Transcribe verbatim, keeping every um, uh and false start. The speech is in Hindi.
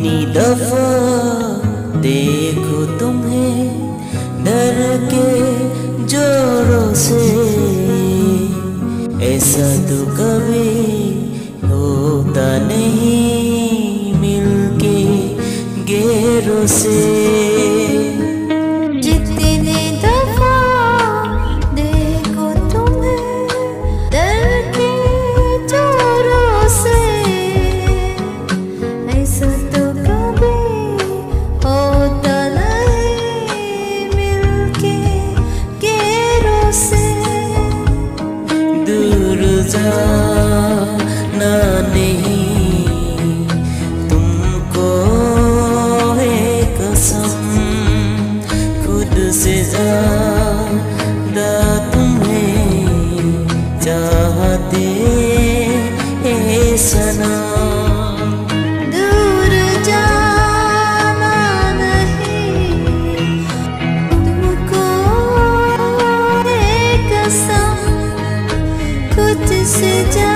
कितनी दफा देखो तुम्हें डर के जोरों से, ऐसा तो कभी होता नहीं मिलके गैरों से। जितने दफा देखो तुम्हें डर के जोरों से, ऐसा तो कभी होता नहीं मिलके गैरों से। दूर जाना नहीं तुमको है कसम, खुद से ज़्यादा तुम्हें चाहते हैं सनम। दूर जाना नहीं तुमको है कसम, खुद से जा